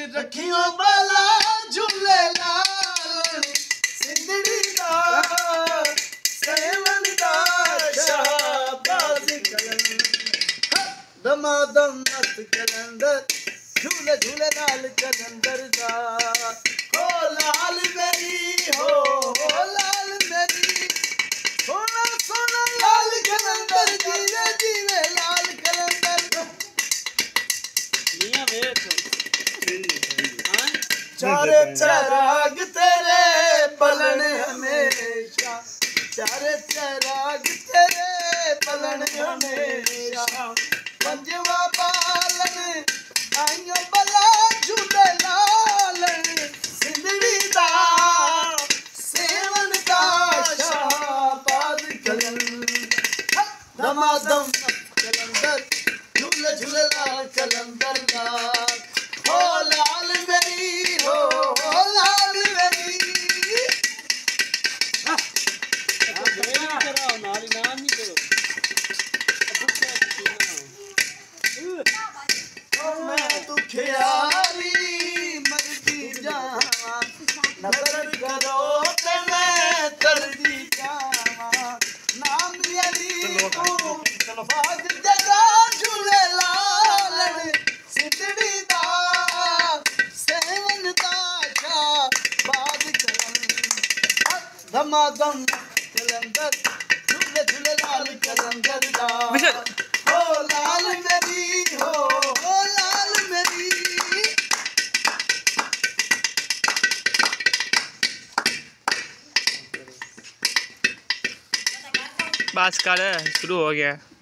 रखियो बाला झूले लाल सिंधड़ी दा सेवन दा शाबाज कलंदर दमादम मस्त कलंदर झूले झूले लाल कलंदर दा हो लाल मेरी हो लाल मेरी सोना सोना लाल कलंदर जीवे जीवे लाल कलंदर मियां वेख चारे चराग तेरे पलन हमेशा चारे चराग तेरे पलन हमेशा पंजवा पालन आइयो बला झूले लालन सिंधड़ी दा सेवन दा शाबाद कलंदर दमादम कलंदर झूले झूले लाल कलंदर दा हो लाल मेरी हो लाल मेरी मैं तू ख्याली मरदी जावा नजर करो ते मैं तरदी जावा नाम अली को बाग जगा झूले लाल सिंधड़ी दा सेवन दा शाबाद कलंदर दमादम कलंदर झूले झूले लाल कलंदर दा हो लाल मेरी हो लाल मेरी बस कर शुरू हो गया।